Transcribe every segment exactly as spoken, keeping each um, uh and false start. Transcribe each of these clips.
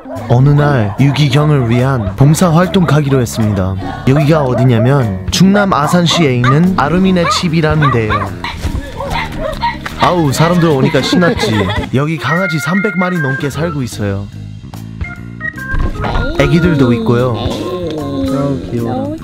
어느 날 유기경을 위한 봉사활동 가기로 했습니다. 여기가 어디냐면 충남 아산시에 있는 아르미네 집이라는 데예요. 아우, 사람들 오니까 신났지. 여기 강아지 삼백 마리 넘게 살고 있어요. 애기들도 있고요. 아우, 귀여워.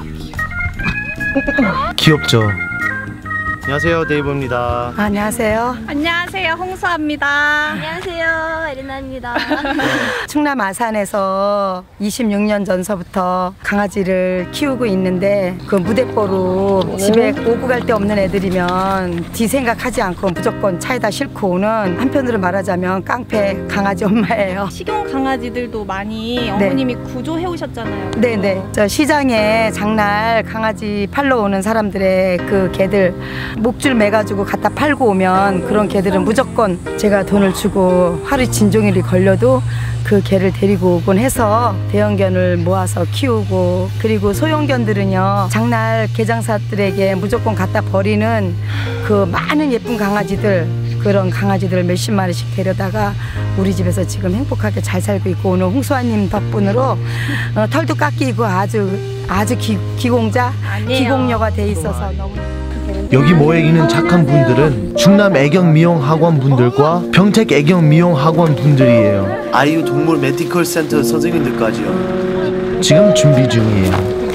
귀엽죠? 안녕하세요, 데이브입니다. 안녕하세요. 안녕하세요, 홍수아입니다. 안녕하세요, 에리나입니다. 충남 아산에서 이십육 년 전서부터 강아지를 키우고 있는데 그 무대뽀로 집에 오고 갈 데 없는 애들이면 뒤 생각하지 않고 무조건 차에다 싣고 오는, 한편으로 말하자면 깡패 강아지 엄마예요. 식용 강아지들도 많이 어머님이 네. 구조해 오셨잖아요. 네네. 저 시장에 장날 강아지 팔러 오는 사람들의 그 개들 목줄 매가지고 갖다 팔고 오면 그런 개들은 무조건 제가 돈을 주고 하루 진종일이 걸려도 그 개를 데리고 오곤 해서 대형견을 모아서 키우고, 그리고 소형견들은요 장날 개장사들에게 무조건 갖다 버리는 그 많은 예쁜 강아지들, 그런 강아지들을 몇십 마리씩 데려다가 우리 집에서 지금 행복하게 잘 살고 있고, 오늘 홍수아님 덕분으로 어, 털도 깎이고 아주 아주 기, 기공자, 아니에요. 기공녀가 돼 있어서 너무. 여기 모여있는 착한 분들은 충남 애경 미용 학원 분들과 평택 애경 미용 학원 분들이에요. 아이유 동물 메디컬 센터 선생님들까지요. 지금 준비 중이에요.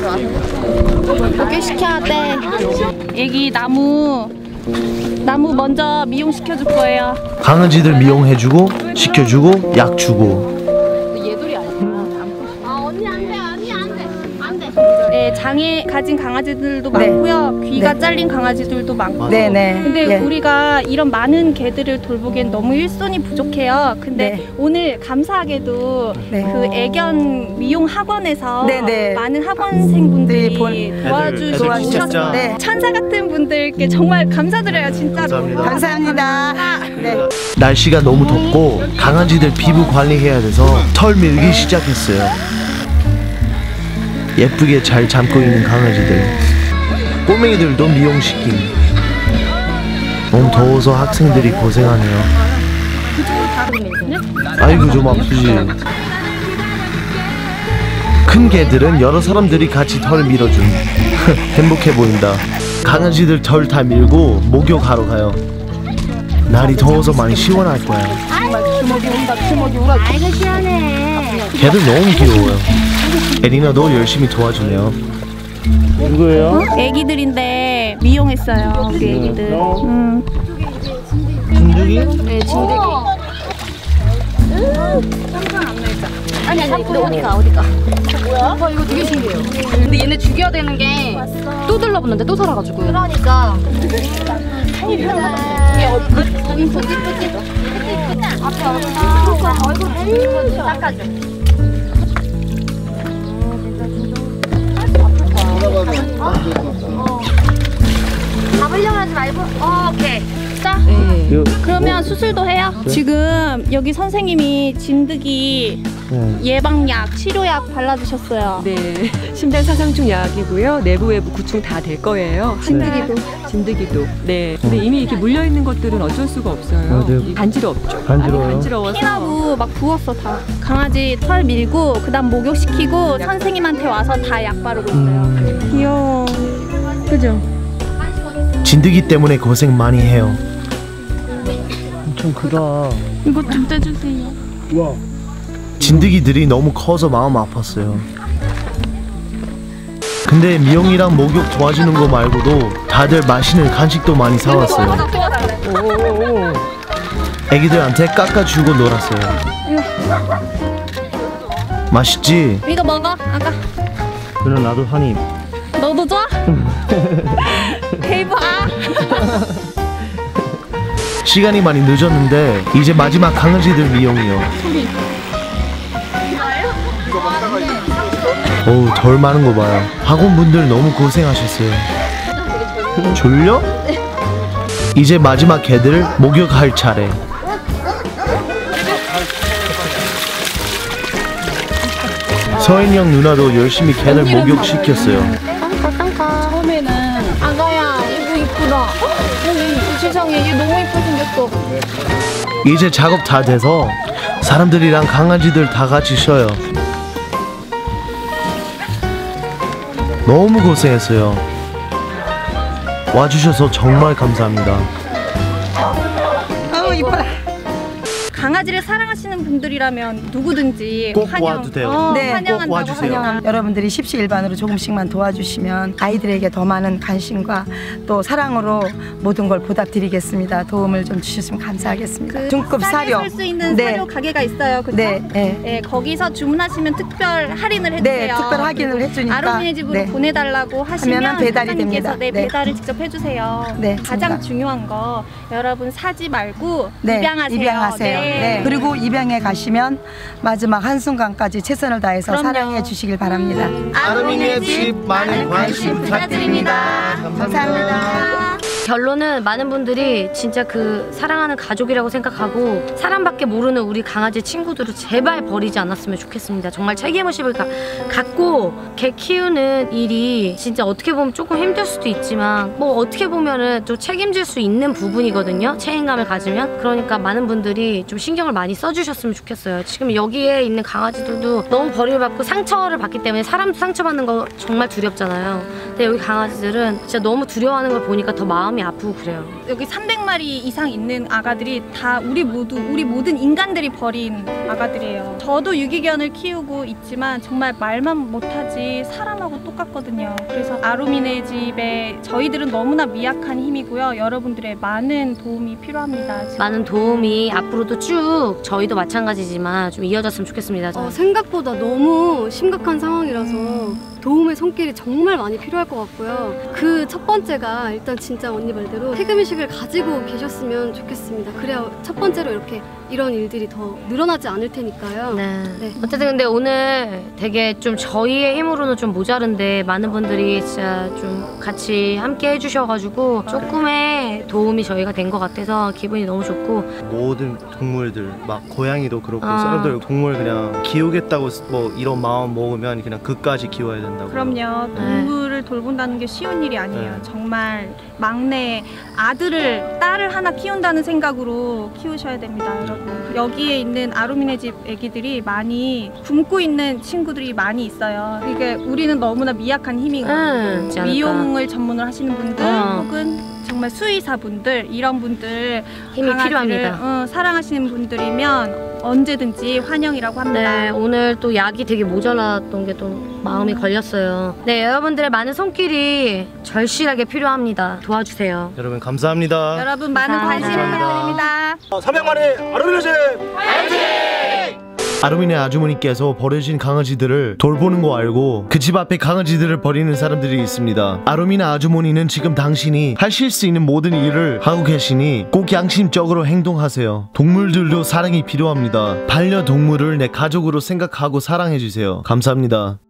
목욕시켜야 돼. 애기 나무 나무 먼저 미용시켜줄 거예요. 강아지들 미용해주고 시켜주고 약 주고. 네, 장애 가진 강아지들도 네. 많고요. 귀가 네. 잘린 강아지들도 많고. 네네. 근데 네. 우리가 이런 많은 개들을 돌보기엔 너무 일손이 부족해요. 근데 네. 오늘 감사하게도 네. 그 애견 미용 학원에서 네네. 많은 학원생분들이 도와주셔서 네. 천사 같은 분들께 정말 감사드려요, 진짜로. 감사합니다. 감사합니다. 네. 날씨가 너무 덥고 강아지들 피부 관리해야 돼서 털 밀기 시작했어요. 예쁘게 잘 잠고 있는 강아지들, 꼬맹이들도 미용시킴. 너무 더워서 학생들이 고생하네요. 아이고, 좀 아프지. 큰 개들은 여러 사람들이 같이 털 밀어줌. 행복해 보인다. 강아지들 털 다 밀고 목욕하러 가요. 날이 더워서 많이 시원할 거야. 주먹이 온다, 주먹이 오라. 아이고, 시원해. 개들 너무 귀여워요. 에리나도 열심히 도와주네요. 누구예요? 어? 애기들인데 미용했어요, 우리 애기들. 음. 진드기? 네, 진드기. 아니, 아니, 너 어디 가, 어디 가. 뭐야? 와, 이거 되게 신기해요. 근데 얘네 죽여야 되는 게 또 들러붙는데 또 살아가지고. 그러니까. 이게 얼굴 이쁘지, 이쁘지? 앞에 얼굴, 얼굴 닦아줘. 잡으려고 하지 말고. 어, 오케이. 자, 네. 그러면 수술도 해요. 네. 지금 여기 선생님이 진드기 네. 예방약, 치료약 발라주셨어요. 네, 심장 사상충 약이고요. 내부 외부 구충 다 될 거예요. 진드기도. 진드기도. 네. 근데 이미 이렇게 물려 있는 것들은 어쩔 수가 없어요. 아, 네. 간지럽죠. 간지러워요. 간지러워서. 피나고 막 부었어 다. 강아지 털 밀고 그다음 목욕시키고 선생님한테 와서 다 약 바르고 있어요. 음. 귀여워. 그죠? 진드기 때문에 고생 많이 해요. 엄청 크다. 이거 좀 떼주세요. 와. 진드기들이 너무 커서 마음 아팠어요. 근데 미용이랑 목욕 도와주는 거 말고도 다들 맛있는 간식도 많이 사왔어요. 애기들한테 깎아주고 놀았어요. 맛있지? 이거 먹어, 아까. 그럼 나도 한 입. 너도 줘? 대박. 시간이 많이 늦었는데 이제 마지막 강아지들 미용이요. 어우, 덜 많은 거 봐요. 학원분들 너무 고생하셨어요. 졸려? 이제 마지막 개들 목욕할 차례. 서인영 누나도 열심히 개들 목욕시켰어요. 처음에는 아가야, 이거 이쁘다. 어? 얘 세상에 얘 너무 이쁘게 생겼어. 이제 작업 다 돼서 사람들이랑 강아지들 다 같이 쉬어요. 너무 고생했어요. 와주셔서 정말 감사합니다. 아우 이뻐라. 강아지를 사랑하시는 분들이라면 누구든지 꼭 환영, 와도 돼요. 어, 네, 꼭 환영한다고 와주세요. 환영합니다. 여러분들이 십시일반으로 조금씩만 도와주시면 아이들에게 더 많은 관심과 또 사랑으로 모든 걸 보답드리겠습니다. 도움을 좀 주셨으면 감사하겠습니다. 그 중급 싸게 사료. 살 수 있는 네. 사료 가게가 있어요. 그렇죠? 네, 네. 네, 거기서 주문하시면 특별 할인을 해주세요. 네, 특별 할인을 해주니까. 아로미네 집으로 네. 보내달라고 하시면 하면은 배달이 사장님께서 됩니다. 네, 네. 배달을 직접 해주세요. 네, 가장 정말. 중요한 거 여러분 사지 말고 네, 입양하세요. 입양하세요. 네. 네. 그리고 입양에 가시면 마지막 한순간까지 최선을 다해서 그럼요. 사랑해 주시길 바랍니다. 아루미니의 집 많은 관심 부탁드립니다. 감사합니다. 결론은 많은 분들이 진짜 그 사랑하는 가족이라고 생각하고 사랑밖에 모르는 우리 강아지 친구들을 제발 버리지 않았으면 좋겠습니다. 정말 책임의식을 가, 갖고 개 키우는 일이 진짜 어떻게 보면 조금 힘들 수도 있지만 뭐 어떻게 보면은 좀 책임질 수 있는 부분이거든요. 책임감을 가지면. 그러니까 많은 분들이 좀 신경을 많이 써주셨으면 좋겠어요. 지금 여기에 있는 강아지들도 너무 버림을 받고 상처를 받기 때문에 사람도 상처받는 거 정말 두렵잖아요. 근데 여기 강아지들은 진짜 너무 두려워하는 걸 보니까 더 마음이 아프고 그래요. 여기 삼백 마리 이상 있는 아가들이 다 우리 모두 우리 모든 인간들이 버린 아가들이에요. 저도 유기견을 키우고 있지만 정말 말만 못하지 사람하고 똑같거든요. 그래서 아루미네 집에 저희들은 너무나 미약한 힘이고요. 여러분들의 많은 도움이 필요합니다. 지금. 많은 도움이 앞으로도 쭉 저희도 마찬가지지만 좀 이어졌으면 좋겠습니다. 어, 생각보다 너무 심각한 상황이라서 도움의 손길이 정말 많이 필요할 것 같고요. 그 첫 번째가 일단 진짜 언니 말대로 책임의식을 가지고 계셨으면 좋겠습니다. 그래야 첫 번째로 이렇게 이런 일들이 더 늘어나지 않을 테니까요. 네. 네. 어쨌든 근데 오늘 되게 좀 저희의 힘으로는 좀 모자른데 많은 분들이 진짜 좀 같이 함께 해주셔가지고 조금의 도움이 저희가 된 것 같아서 기분이 너무 좋고 모든 동물들 막 고양이도 그렇고 아. 사람들 동물 그냥 키우겠다고 뭐 이런 마음 먹으면 그냥 끝까지 키워야 된다고. 그럼요. 동물을 돌본다는 게 쉬운 일이 아니에요. 네. 정말 막내 아들을 딸을 하나 키운다는 생각으로 키우셔야 됩니다, 여러분. 여기에 있는 아루미네 집 애기들이 많이 굶고 있는 친구들이 많이 있어요. 이게 우리는 너무나 미약한 힘이거든요. 응, 그렇지 않을까. 미용을 전문으로 하시는 분들 어. 혹은 정말 수의사분들 이런 분들 힘이 강아지를, 필요합니다. 어, 사랑하시는 분들이면 언제든지 환영이라고 합니다. 네, 오늘 또 약이 되게 모자랐던 게 또 마음이 걸렸어요. 네, 여러분들의 많은 손길이 절실하게 필요합니다. 도와주세요. 여러분 감사합니다. 여러분 많은 관심 감사합니다. 부탁드립니다. 삼백 마리 아루미네 집 아루미네 아주머니께서 버려진 강아지들을 돌보는 거 알고 그 집 앞에 강아지들을 버리는 사람들이 있습니다. 아루미네 아주머니는 지금 당신이 하실 수 있는 모든 일을 하고 계시니 꼭 양심적으로 행동하세요. 동물들도 사랑이 필요합니다. 반려동물을 내 가족으로 생각하고 사랑해주세요. 감사합니다.